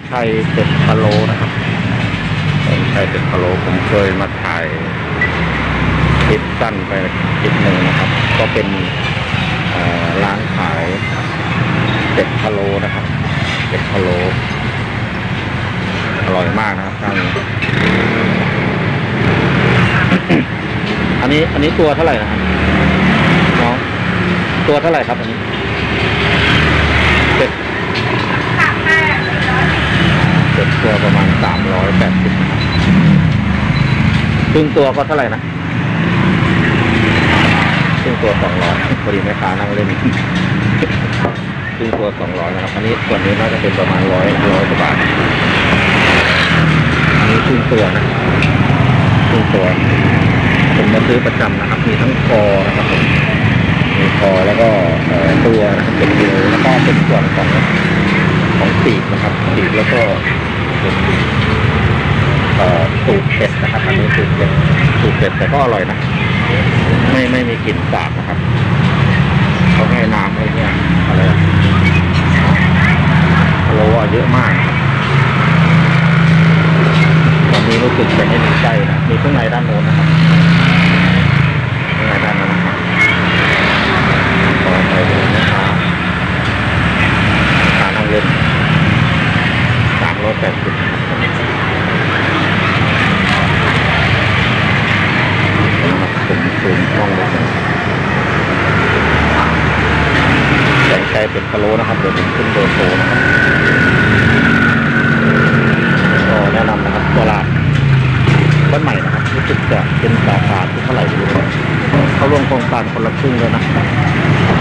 ชัยเป็ดพะโล้นะครับแสงชัยเป็ดพะโล้ผมเคยมาถ่ายคลิปสั้นไปคลิปหนึ่งนะครับก็เป็นร้านขายเป็ดพะโล้นะครับเป็ดพะโล้อร่อยมากนะครับท่าน อันนี้ตัวเท่าไหร่นะครับน้องตัวเท่าไหร่ครับอันนี้เป็ดตัวประมาณ380นะครับครึ่งตัวก็เท่าไหร่นะครึ่งตัว200พอดีแม่ค้านั่งเล่น ครึ่งตัว200นะครับอันนี้ส่วนนี้น่าจะเป็นประมาณ100กว่าบาทอันนี้ครึ่งตัวนะครึ่งตัวผมมาซื้อประจำนะครับมีทั้งคอนะครับมีคอแล้วก็ตัวนะครับเป็นเดียวแล้วก็เป็นส่วนของปีกนะครับปีกแล้วก็สูตรเผ็ดนะครับอันนี้สูตรเผ็ดแต่ก็อร่อยนะไม่มีกลิ่นสาบนะครับเขาให้น้ำอะไรเนี่ยอะไรพะโล้เยอะมากตอนนี้รู้สึกจะไม่มีไส้นะมีเครื่องในด้านโน้นนะครับเครื่องในด้านนั้นนะครับต่อไปดูนะครับการนั่งเล่น380ผมซูมกล้องเลยแสงชัยเป็ดพะโล้นะครับเดี๋ยวผมขึ้นเบอร์โทรนะครับก็แนะนำนะครับตลาดบ้านใหม่นะครับรู้สึกจะเป็นสาขาที่เท่าไหร่ไม่รู้เขาร่วมโครงการคนละครึ่งเลยนะ